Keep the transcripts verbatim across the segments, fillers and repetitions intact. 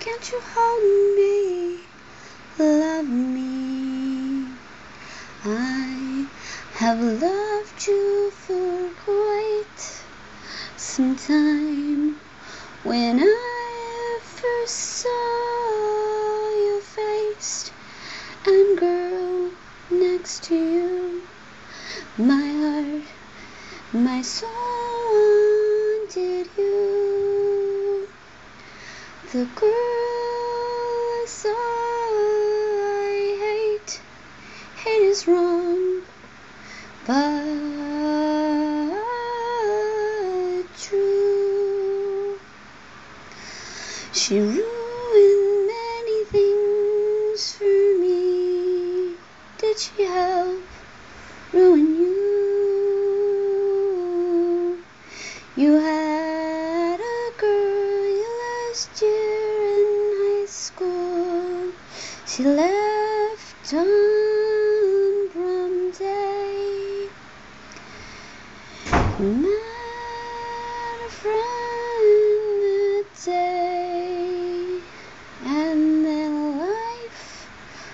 can't you hold me, love me? I have loved you for quite some time. When I first saw your face, and girl, next to you, my heart, my soul wanted you. The girl I saw, I hate, hate is wrong, but true. She ruined many things for me. Did she help ruin you? You had a girl you last year in high school. She left on prom day. Met a friend that day, and then life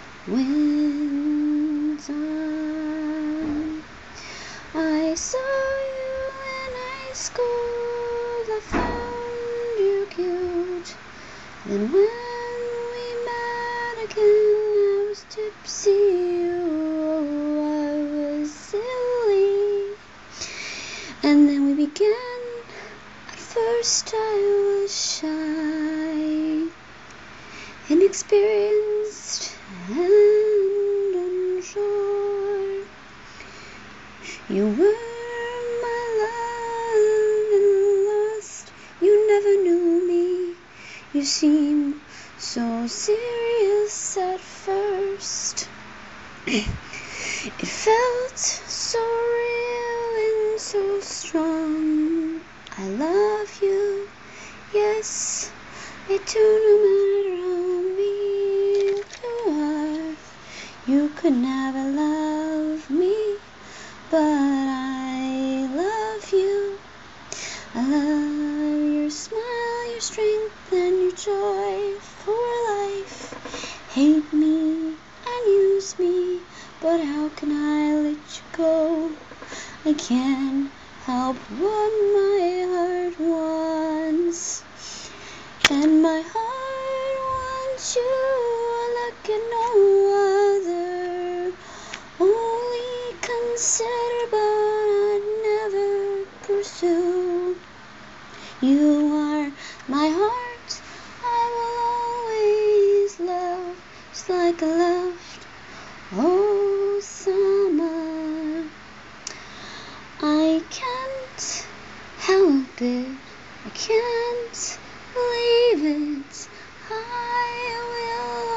went on. I saw you in high school, I found you cute. Then when we met again, I was tipsy, oh, I was silly. And then we began. At first I was shy, inexperienced and unsure. You were my love and lust. You never knew me. You seemed so serious at first. It felt so real and so strong. I love you, yes, I do, no matter how mean you are. You could never love me, but I love you. I love your smile, your strength, and your joy for life. Hate me and use me, but how can I let you go? I can't help what my heart wants, and my heart wants you like no other. Only consider, but I'd never pursue. You are my heart, I will always love, just like I loved, oh, summer. I can't help it, I can't leave it, I will